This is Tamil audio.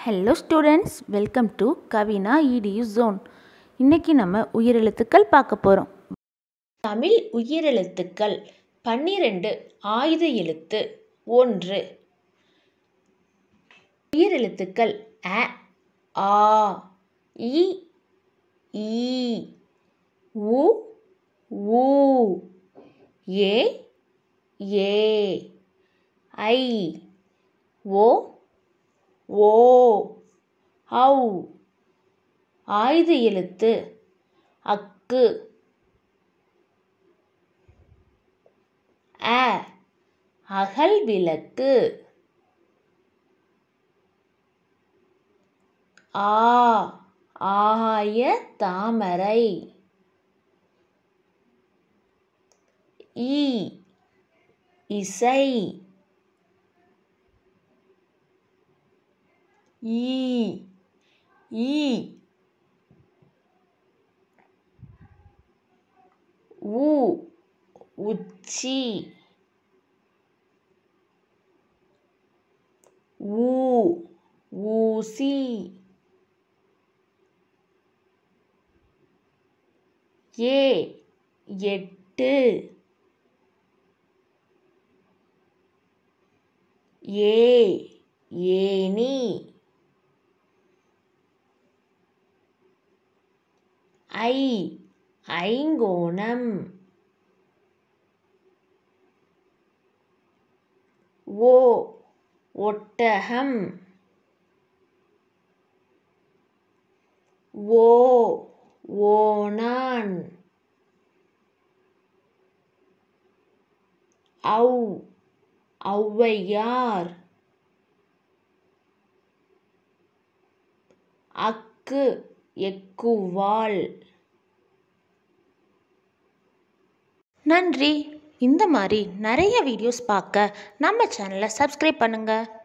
Hello students, welcome to Kavina EDU Zone. இன்னைக்கு நம்ம உயிரெழுத்துக்கள் பார்க்க போறோம். தமிழ் உயிரெழுத்துக்கள் 12 ஆயுத எழுத்து 1. உயிரெழுத்துக்கள் அ, ஆ, இ, ஈ, உ, ஊ, ஏ, ஏ, ஐ, ஓ, ஓ, ஔ. ஆயுத எழுத்து அக்கு, அ, அகல் விளக்கு, ஆ, ஆகாய தாமரை, ஈ, இசை, ஈ, ஈ, உ, உச்சி, ஊ, ஊசி, ஏ, எட்டு, ஏ, ஏணி, ஐ, ஐங்கோணம், ஓ, ஒட்டகம், ஓ, ஓணான், ஔ, ஔவையார், அக்கு, எக்குவால். நன்றி. இந்த மாதிரி நிறைய வீடியோஸ் பார்க்க நம்ம சேனலை சப்ஸ்கிரைப் பண்ணுங்க.